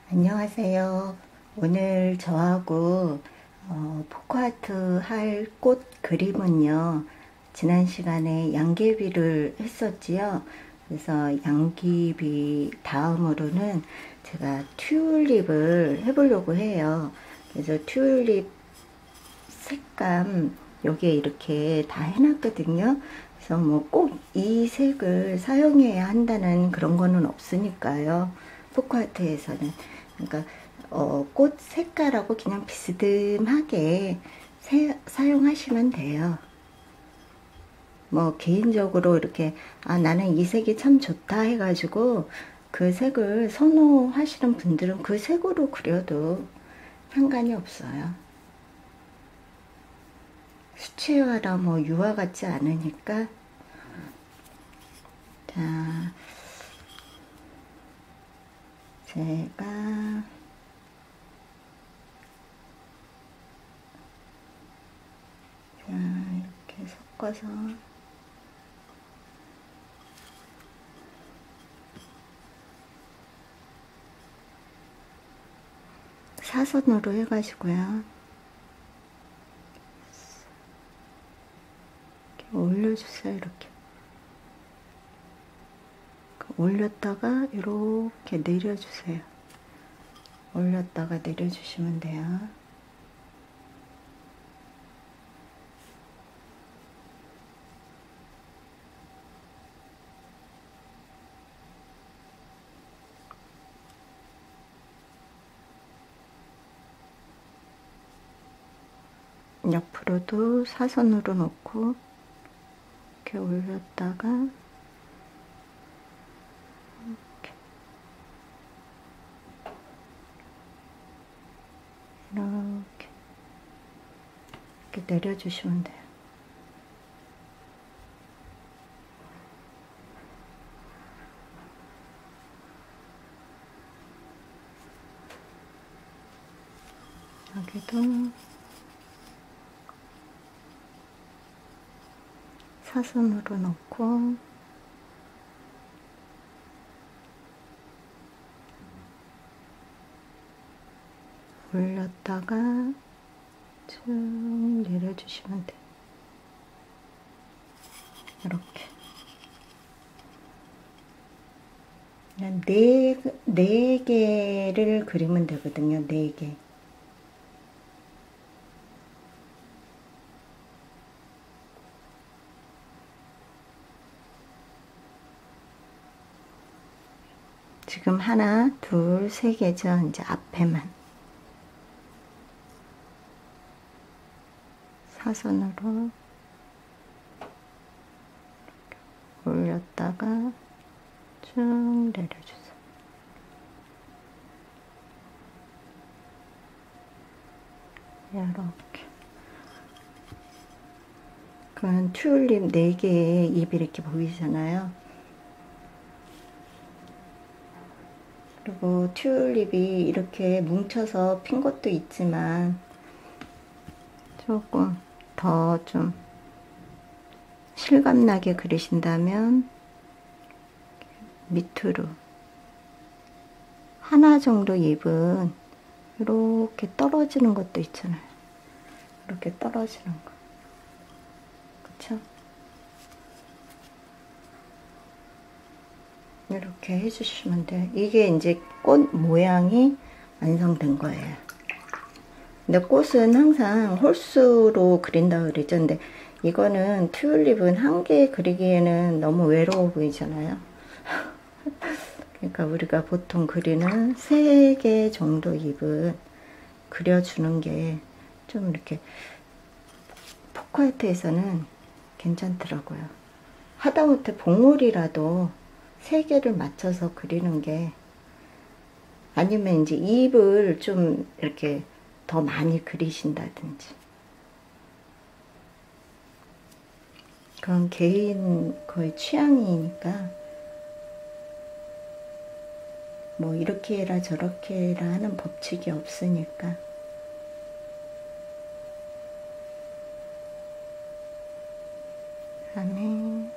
안녕하세요. 오늘 저하고 포크아트 할 꽃 그림은요. 지난 시간에 양귀비를 했었지요. 그래서 양귀비 다음으로는 제가 튤립을 해보려고 해요. 그래서 튤립 색감 여기에 이렇게 다 해놨거든요. 그래서 뭐 꼭 이 색을 사용해야 한다는 그런 거는 없으니까요. 포크아트에서는. 그러니까 꽃 색깔하고 그냥 비스듬하게 사용하시면 돼요. 뭐 개인적으로 이렇게 나는 이 색이 참 좋다 해가지고 그 색을 선호하시는 분들은 그 색으로 그려도 상관이 없어요. 수채화라 뭐 유화 같지 않으니까. 자, 제가 이렇게 섞어서 사선으로 해가지고요. 이렇게 올려주세요. 이렇게 올렸다가 이렇게 내려주세요. 올렸다가 내려주시면 돼요. 옆으로도 사선으로 놓고 이렇게 올렸다가 이렇게 내려주시면 돼요. 여기도 사선으로 놓고 올렸다가 쭉 내려주시면 돼요. 이렇게 그냥 네 개를 그리면 되거든요. 4개. 지금 하나, 둘, 3개죠. 이제 앞에만 사선으로 올렸다가 쭉 내려주세요. 이렇게. 그건 튤립 4개의 잎이 이렇게 보이잖아요. 그리고 튤립이 이렇게 뭉쳐서 핀 것도 있지만 조금 더 좀 실감나게 그리신다면 밑으로 하나 정도 잎은 이렇게 떨어지는 것도 있잖아요. 이렇게 떨어지는 거. 그쵸? 이렇게 해주시면 돼요. 이게 이제 꽃 모양이 완성된 거예요. 근데 꽃은 항상 홀수로 그린다 그랬죠. 근데 이거는 튤립은 한 개 그리기에는 너무 외로워 보이잖아요. 그러니까 우리가 보통 그리는 3개 정도 잎은 그려주는 게 좀 이렇게 포크아트에서는 괜찮더라고요. 하다못해 봉우리라도 3개를 맞춰서 그리는 게, 아니면 이제 잎을 좀 이렇게 더 많이 그리신다든지, 그건 개인 거의 취향이니까 뭐 이렇게 해라 저렇게 해라 하는 법칙이 없으니까. 그다음에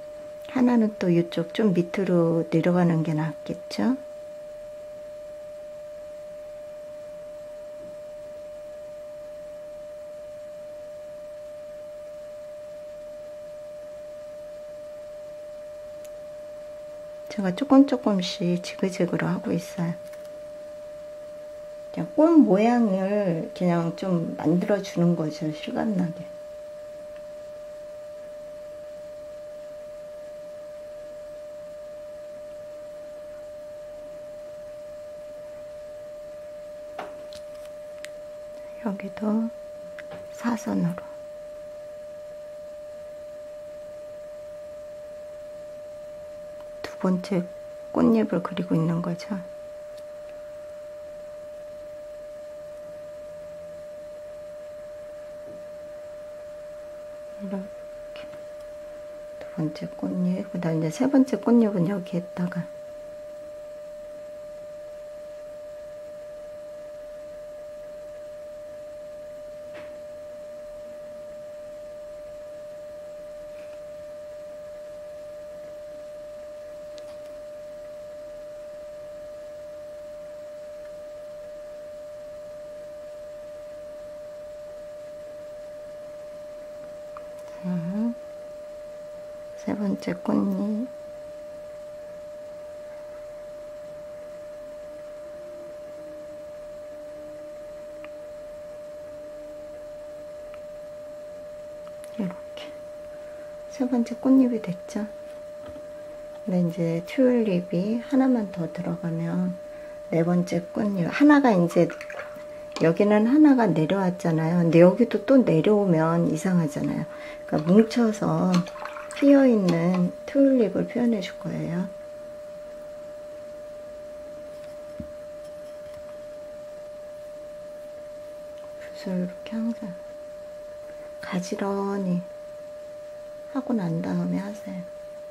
하나는 또 이쪽 좀 밑으로 내려가는 게 낫겠죠. 제가 조금씩 지그재그로 하고 있어요. 그냥 꽃 모양을 그냥 좀 만들어 주는 거죠, 실감나게. 여기도 사선으로. 두 번째 꽃잎을 그리고 있는 거죠. 이렇게 두 번째 꽃잎, 그 다음 이제 세 번째 꽃잎은 여기에다가 세 번째 꽃잎, 이렇게 세 번째 꽃잎이 됐죠. 근데 이제 튤립이 하나만 더 들어가면 네 번째 꽃잎, 하나가 이제 여기는 하나가 내려왔잖아요. 근데 여기도 또 내려오면 이상하잖아요. 그러니까 뭉쳐서 피어있는 튤립을 표현해 줄 거예요. 붓을 이렇게 항상 가지런히 하고 난 다음에 하세요.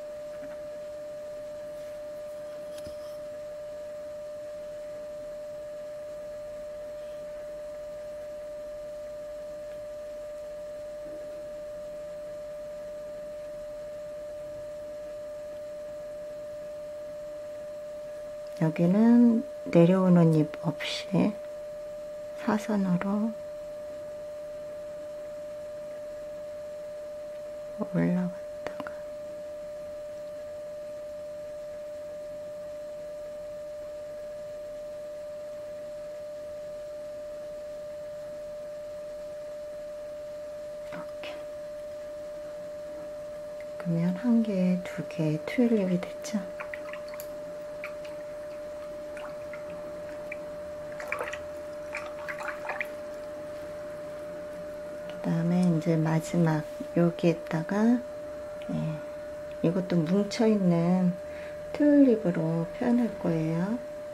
여기는 내려오는 잎 없이 사선으로 올라갔다가 이렇게. 그러면 한 개, 두 개 튤립이 됐죠? 그 다음에 이제 마지막 여기에다가 이것도 뭉쳐있는 튤립으로 표현할 거예요.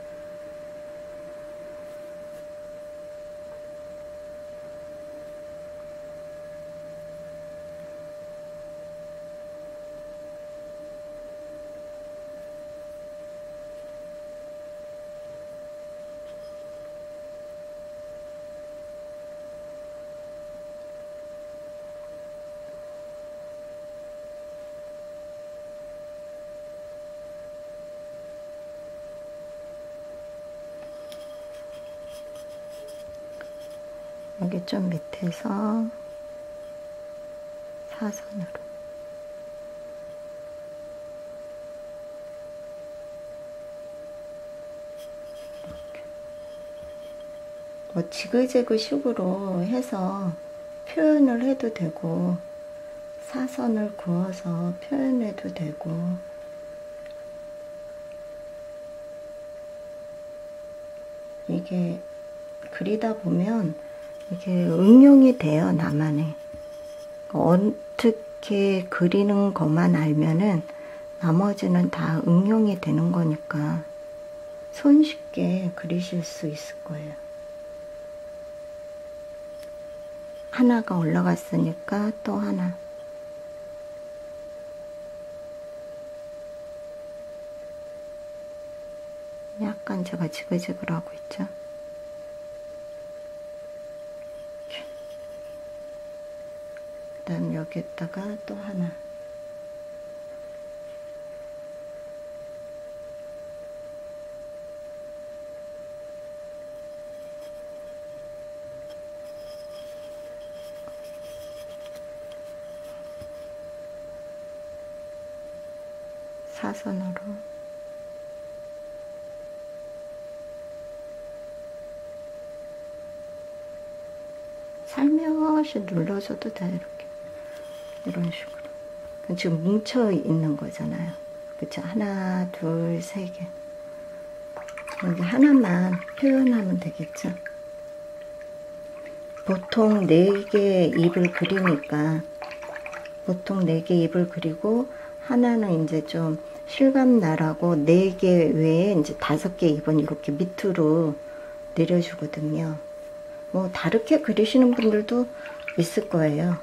여기 좀 밑에서 사선으로 이렇게. 뭐 지그재그 식으로 해서 표현을 해도 되고 사선을 그어서 표현해도 되고 이게 그리다 보면 이게 응용이 돼요, 나만의. 어떻게 그리는 것만 알면은 나머지는 다 응용이 되는 거니까 손쉽게 그리실 수 있을 거예요. 하나가 올라갔으니까 또 하나. 약간 제가 지그재그로 하고 있죠. 그 다음 여기에다가 또 하나. 사선으로 살며시 눌러줘도 돼. 이렇게 이런 식으로. 지금 뭉쳐 있는 거잖아요. 그쵸? 하나, 둘, 세 개. 여기 하나만 표현하면 되겠죠. 보통 4개 잎을 그리니까 보통 4개 잎을 그리고 하나는 이제 좀 실감 나라고 4개 외에 이제 5개 잎은 이렇게 밑으로 내려주거든요. 뭐 다르게 그리시는 분들도 있을 거예요.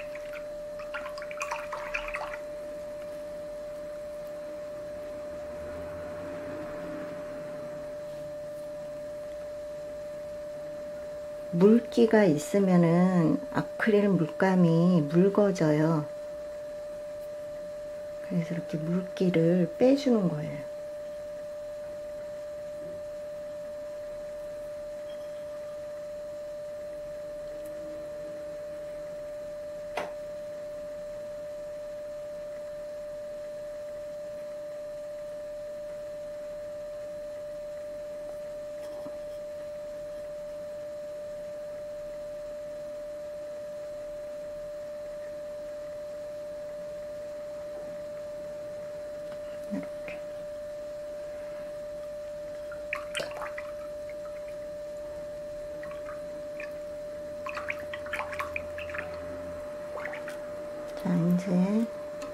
물기가 있으면은 아크릴 물감이 묽어져요. 그래서 이렇게 물기를 빼주는 거예요. 이렇게. 자, 이제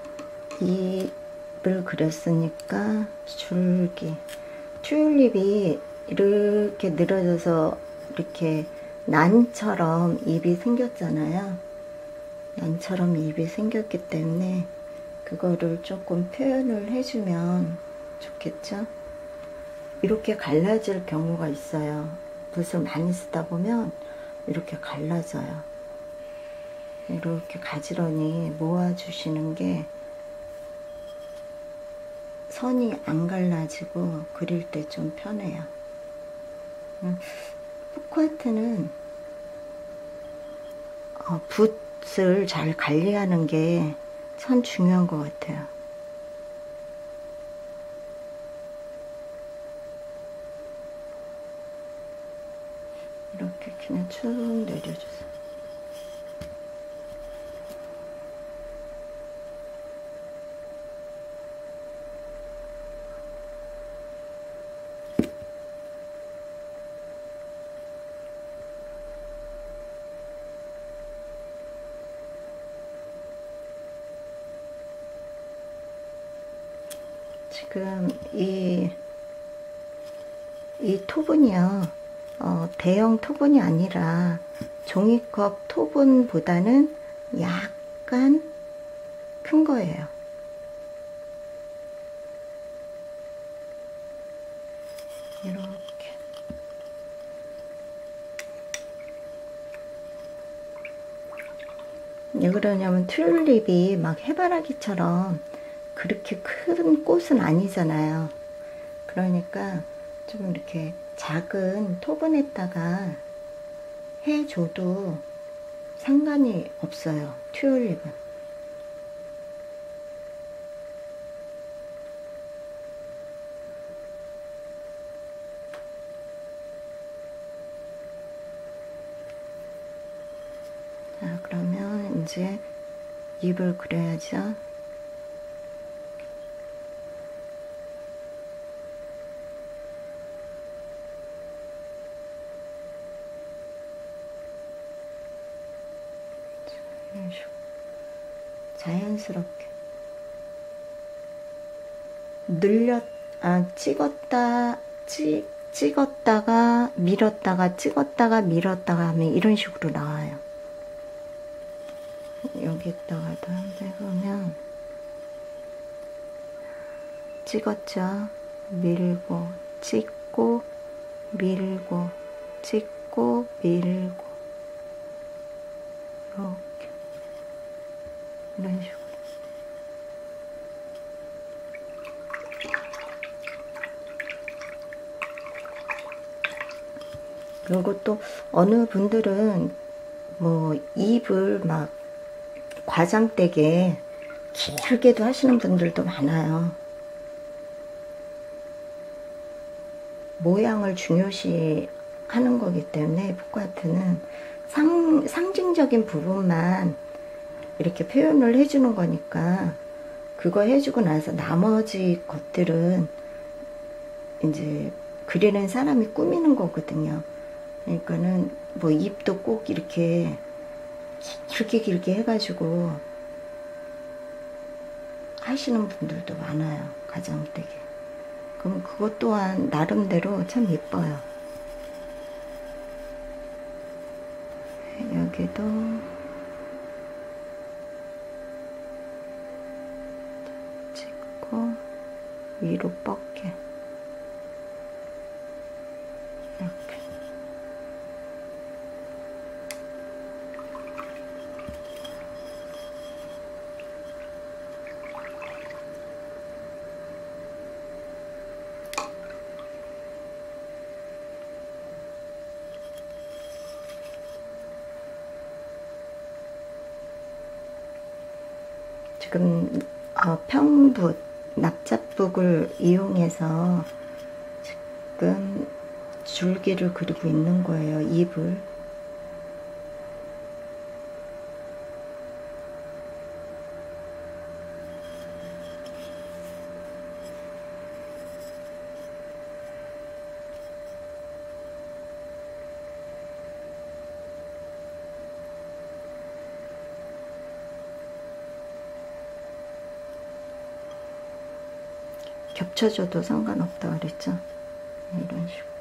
잎을 그렸으니까 줄기. 튤립이 이렇게 늘어져서 이렇게 난처럼 잎이 생겼잖아요. 난처럼 잎이 생겼기 때문에 그거를 조금 표현을 해주면 좋겠죠. 이렇게 갈라질 경우가 있어요. 붓을 많이 쓰다 보면 이렇게 갈라져요. 이렇게 가지런히 모아주시는 게 선이 안 갈라지고 그릴 때 좀 편해요. 푸크아트는 붓을 잘 관리하는 게 참 중요한 것 같아요. 이렇게 그냥 쭉 내려주세요. 지금 이 토분이요, 대형 토분이 아니라 종이컵 토분보다는 약간 큰 거예요. 이렇게. 왜 그러냐면 튤립이 막 해바라기처럼 그렇게 큰 꽃은 아니잖아요. 그러니까 좀 이렇게 작은 토분에다가 해줘도 상관이 없어요. 튤립은. 자, 그러면 이제 잎을 그려야죠. 자연스럽게 찍었다가 밀었다가 찍었다가 밀었다가 하면 이런 식으로 나와요. 여기다가도 해보면 찍었죠. 밀고 찍고 밀고 찍고 밀고 이렇게 이런 식으로. 그리고 또 어느 분들은 뭐 잎을 막 과장되게 길게도 하시는 분들도 많아요. 모양을 중요시 하는 거기 때문에 푸크아트는 상징적인 부분만 이렇게 표현을 해주는 거니까 그거 해주고 나서 나머지 것들은 이제 그리는 사람이 꾸미는 거거든요. 그러니까는 뭐 입도 꼭 이렇게 길게 해가지고 하시는 분들도 많아요. 가정되게. 그럼 그것 또한 나름대로 참 예뻐요. 여기도 찍고 위로 뻗게 이렇게. 지금 평붓, 납작북을 이용해서 지금 줄기를 그리고 있는 거예요. 잎을. 겹쳐줘도 상관없다 그랬죠? 이런 식으로.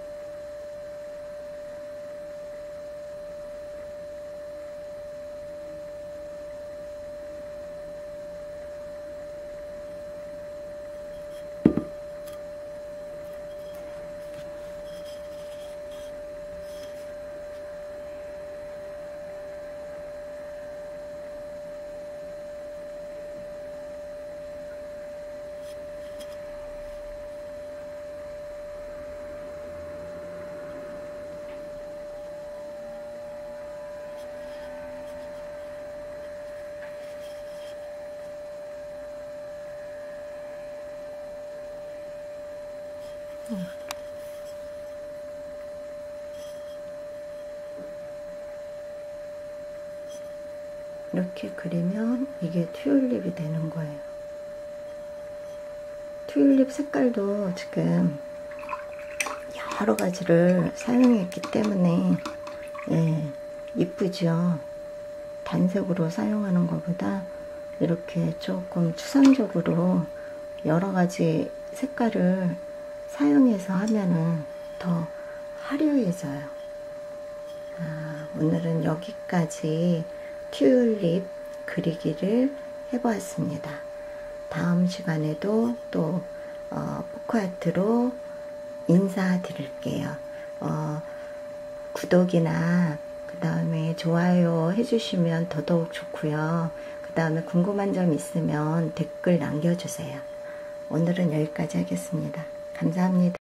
이렇게 그리면 이게 튤립이 되는 거예요. 튤립 색깔도 지금 여러 가지를 사용했기 때문에 이쁘죠. 단색으로 사용하는 것보다 이렇게 조금 추상적으로 여러 가지 색깔을 사용해서 하면은 더 화려해져요. 오늘은 여기까지 튤립 그리기를 해보았습니다. 다음 시간에도 또 포크아트로 인사드릴게요. 구독이나 그 다음에 좋아요 해주시면 더더욱 좋고요. 그 다음에 궁금한 점 있으면 댓글 남겨주세요. 오늘은 여기까지 하겠습니다. 감사합니다.